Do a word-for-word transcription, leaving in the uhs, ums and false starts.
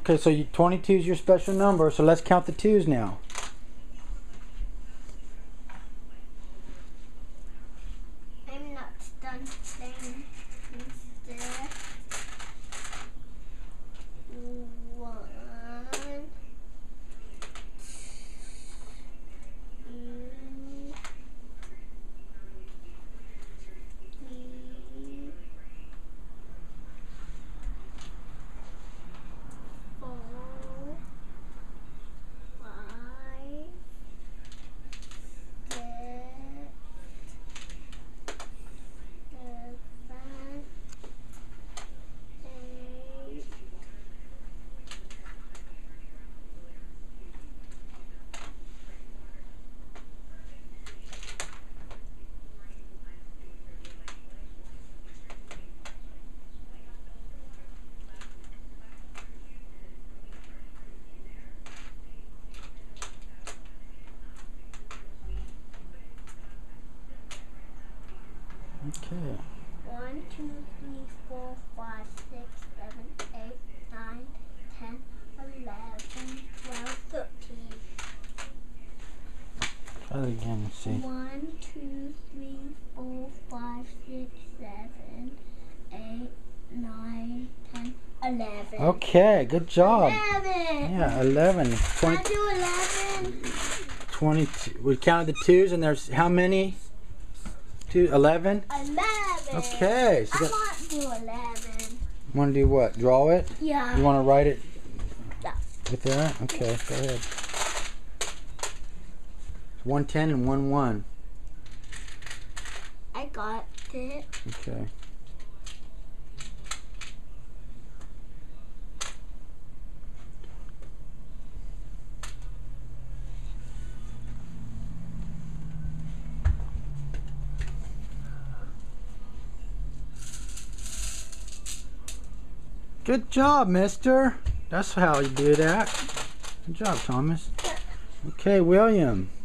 Okay, so you, twenty-two is your special number, so let's count the twos now. I'm not done saying there. One, two, three, four, five, six, seven, eight, Okay. one, two, three, four, five, six, seven, eight, nine, ten, eleven, twelve, thirteen. Try it again. Let's see. One, two, three, four, five, six, seven, eight, nine, ten, eleven. Okay, good job. Eleven. Yeah, eleven. I twenty, do eleven. twenty-two. We counted the twos, and there's how many? Two, eleven? Eleven. Okay. So I you got, want to do eleven. want to do what? Draw it? Yeah. You want to write it Yeah. with that? Okay, go ahead. one ten and one one. I got it. Okay. Good job, mister. That's how you do that. Good job, Thomas. Okay, William.